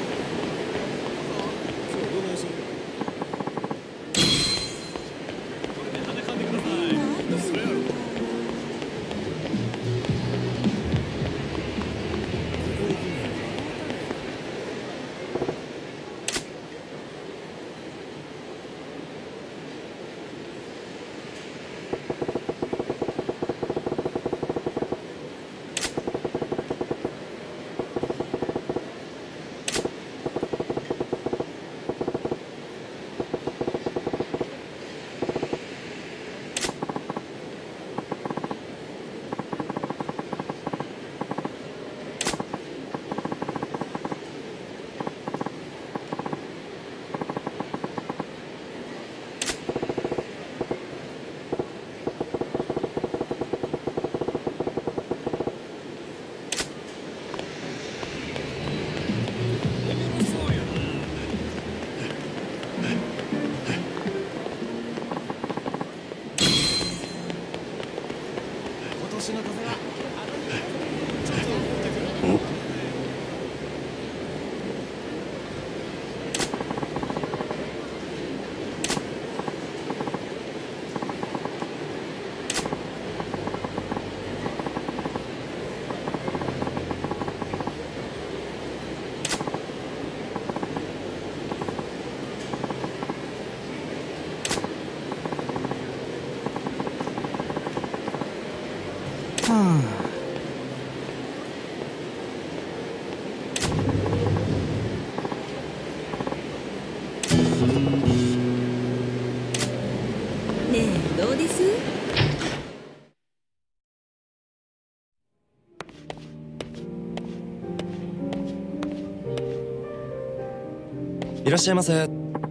ねえ、どうです？ いらっしゃいませ。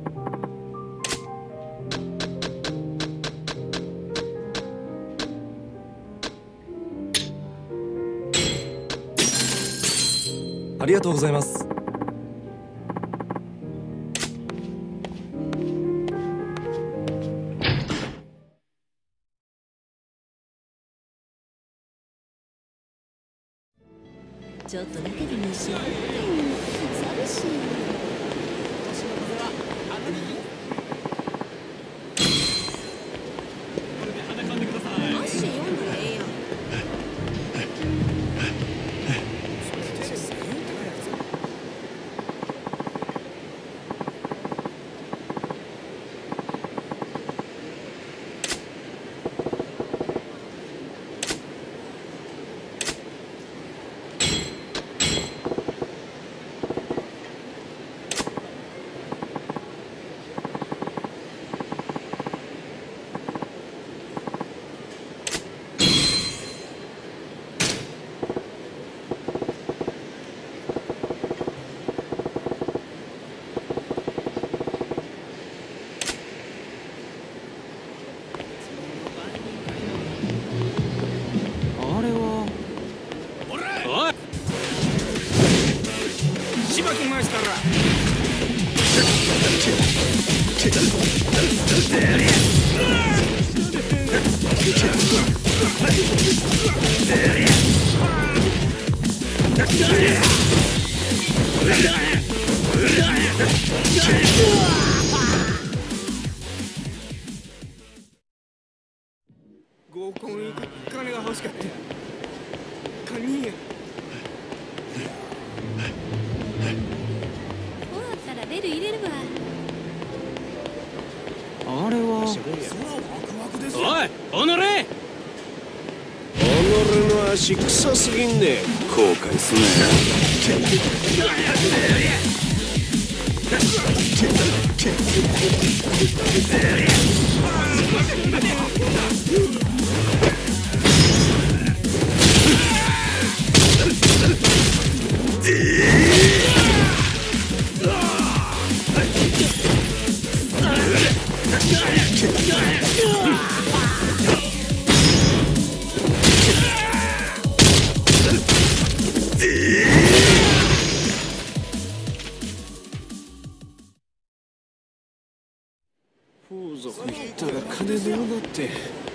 ありがとうございます。 ちょっとだけでも一緒に寂しいよ。足読んだらええやん。 合コン行く金が欲しかった。カニや。 終わったらベル入れるわ。 あれはおい、おのれ！己の足臭すぎんね。後悔すなよ。 風俗行ったら金どうなって。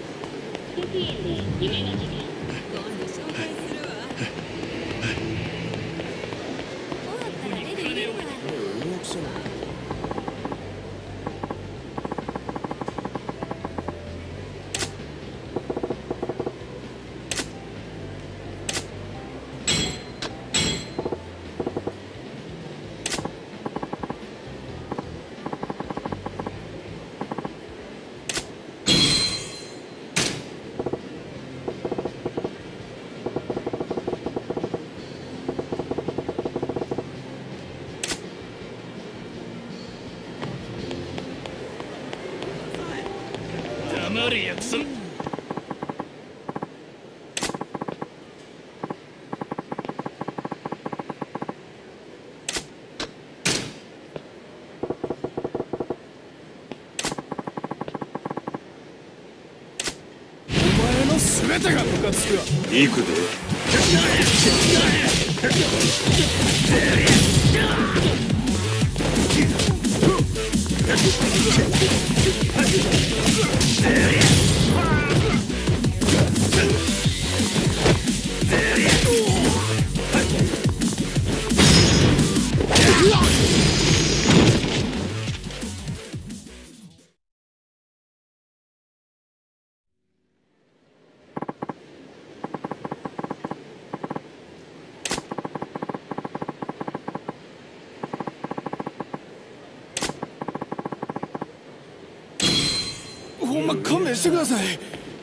黙れやくそ。 全てがムカつくわ。 行くで。 ほんま勘弁してください。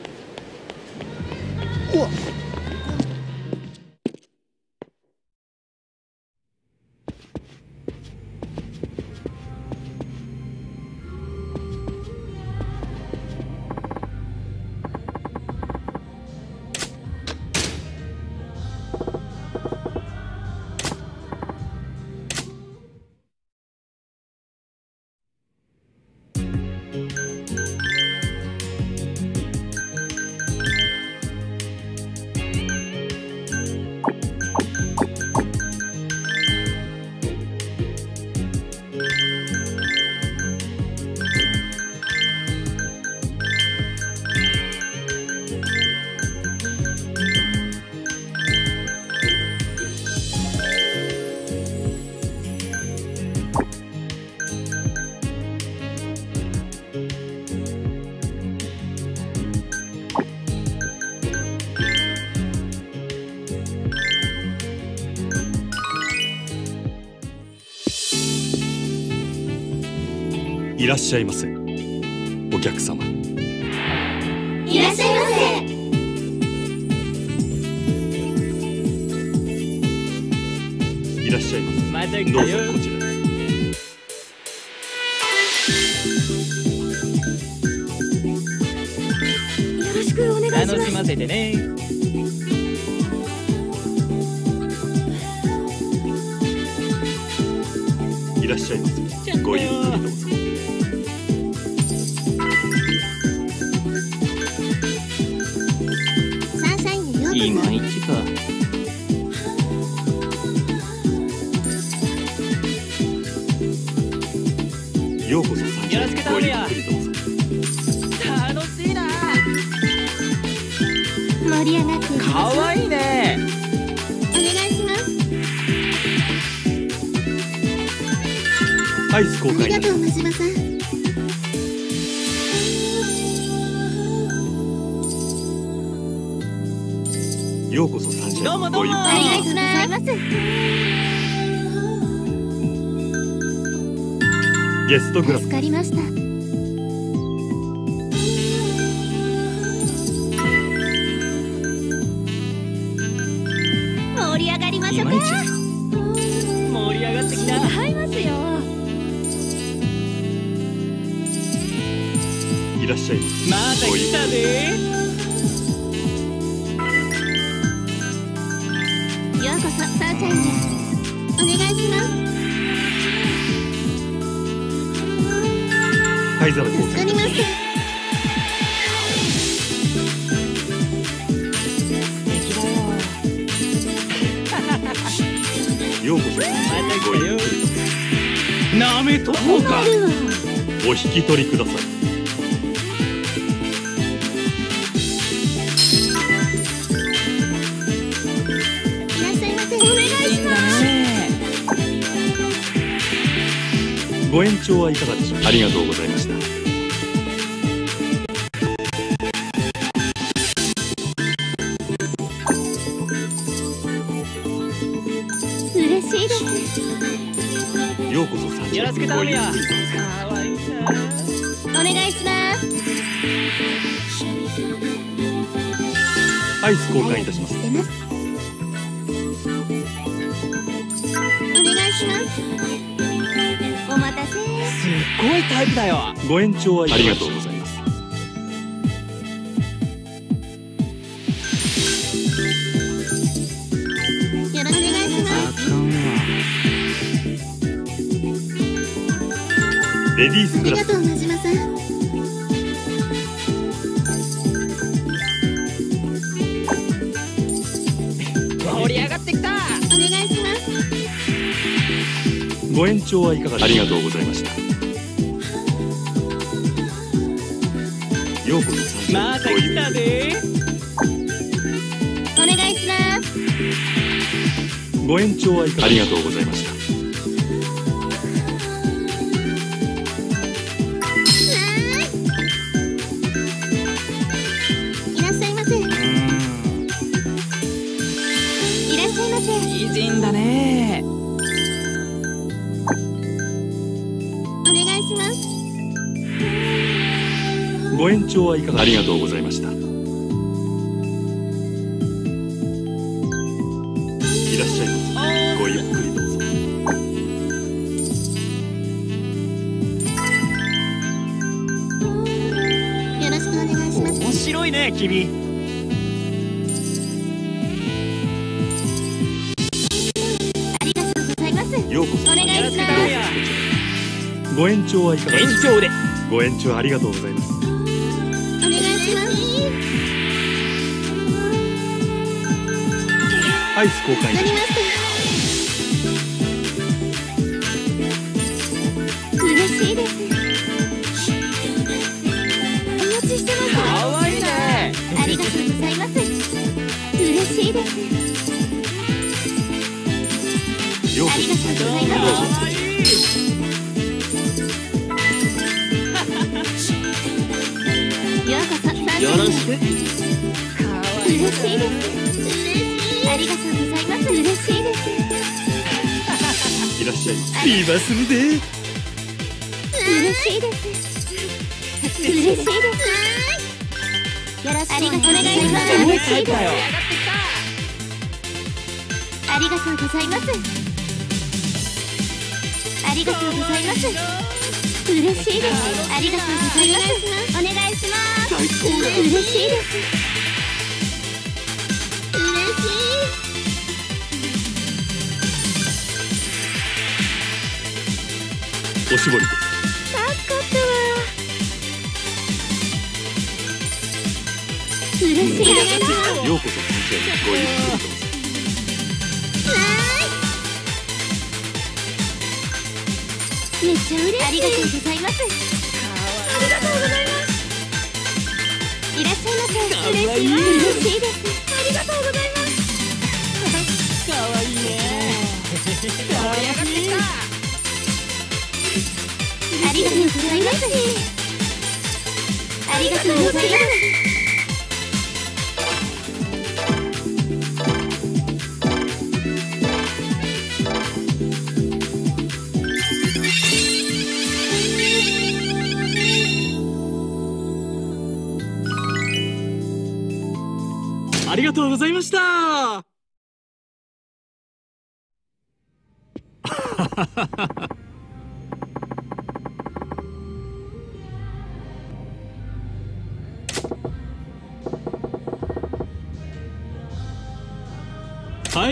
うわっ。 いらっしゃいませ、お客様。 いらっしゃいませ。 いらっしゃいませ。どうぞこちらへ。 よろしくお願いします。 楽しませてね。 いらっしゃいませ。ごゆっくりどうぞ。 サンシャインのよういまいちか。 ようこそサンシャイン。ごゆっくりどうぞ。 楽しいな。 盛り上がっていきましょう。 かわいいね。 お願いします。 アイス公開ありがとう、真島さん。 ようこそサンシャイン。 どうもどうも。 ありがとうございます。 ゲストグラス。 助かりました。盛り上がりましょうか。 盛り上がってきた。 買いますよ。 いらっしゃいませ。 また来たで。 ようこそサンシャインへ。お願いします。 灰皿公開。 助かります。 素敵だよ。 ようこそまた来たよ。 なめとこうか。お引き取りください。 いらっしゃいませ。お願いします。 ご延長はいかがでしょう。ありがとうございました。 嬉しいです。 ようこそさん。 よろしく頼むよ。かわいいな。 お願いします。 アイス交換いたします。 出ます。お願いします。お待たせ。 すっごいタイプだよ。 ご延長はいかがでしょう。ありがとうございます。 よろしくお願いします。 レディースクラス。 ありがとう、真島さん。 盛り上がってきた。 お願いします。 ご延長はいかがでしょう。ありがとうございました。ようこそさん。 また来たで。 お願いします。 ご延長はいかがでしょう。ありがとうございました。 いらっしゃいませ。いらっしゃいませ。 美人だね。 お願いします。 ご延長はいかがでしょう。ありがとうございました。いらっしゃいませ。ごゆっくりどうぞ。 よろしくお願いします。 面白いね君。 ありがとうございます。 ようこそ。 お願いします。 ご延長はいかがでしょう。 延長で。 ご延長ありがとうございます。 お願いします。 アイス交換いたします。 嬉しいです。お待ちしてます。 かわいいね。 ありがとうございます。嬉しいです。 ようこありがとうございます。ようこそ。 よろしく。 嬉しいです。ありがとうございます。嬉しいです。 いらっしゃいませ。 今すぐで。 嬉しいです。嬉しいです。よろしくお願いします。 すごいタイプだよ。 ありがとうございます。ありがとうございます。嬉しいです。ありがとうございます。お願いします。嬉しいです。嬉しい。 おしぼりです。 助かったわ。嬉しいです。 ようこそ先生。ごゆっくりどうぞ。 めっちゃ嬉しい。ありがとうございます。ありがとうございます。いらっしゃいませ。嬉しいです。ありがとうございます。 かわいいね。盛り上がってきた。 ありがとうございます。ありがとうございます。 ありがとうございました。はい。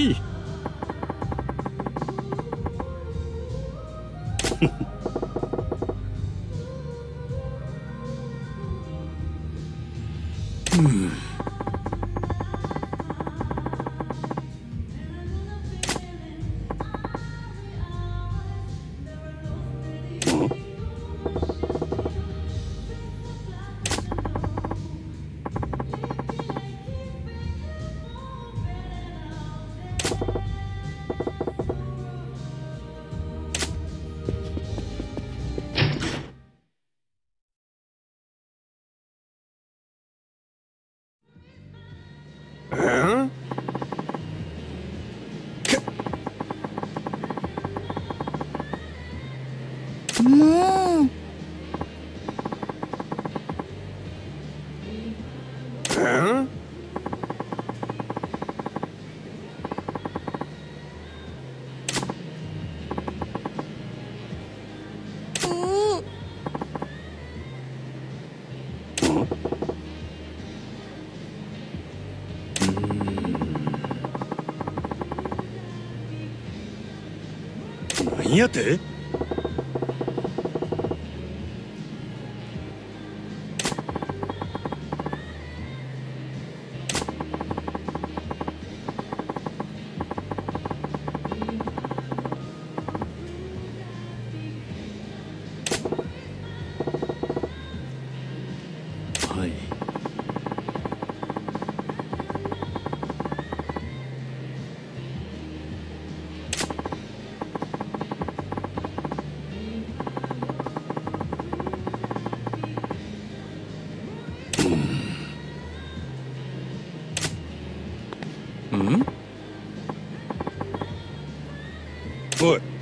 何やて？ はい。うん？ おい。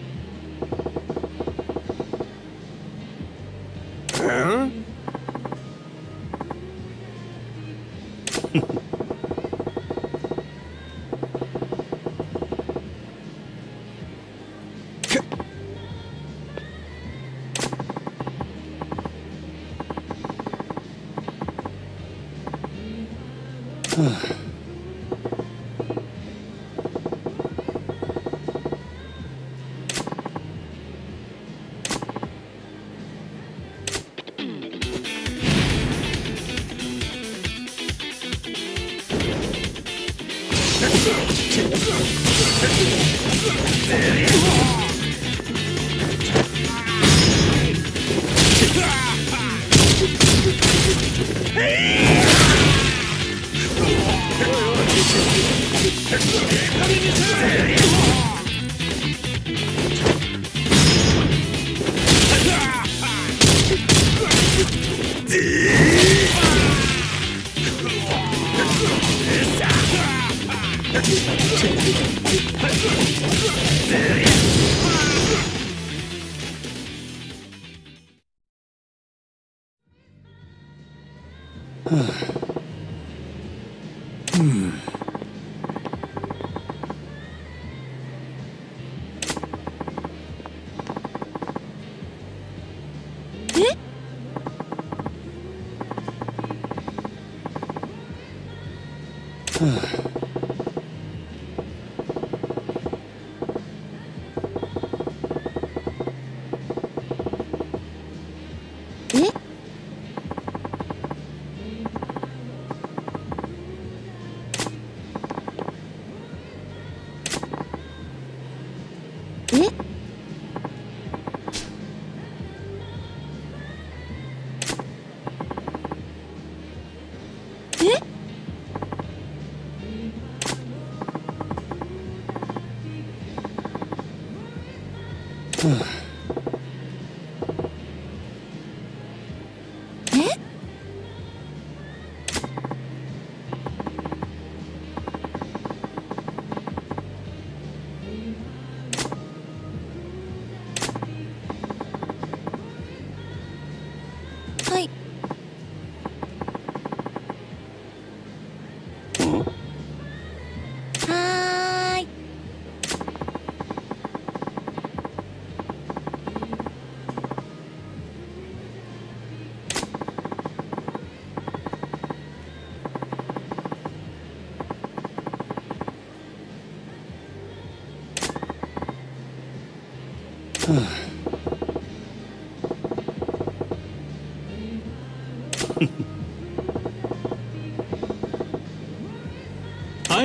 はい。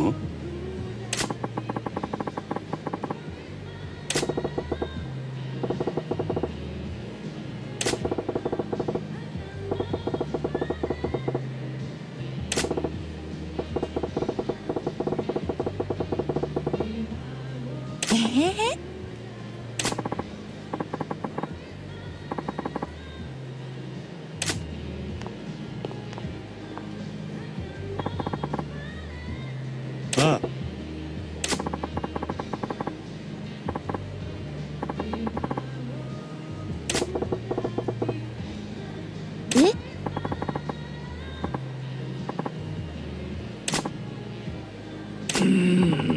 ん？ああ。 うーん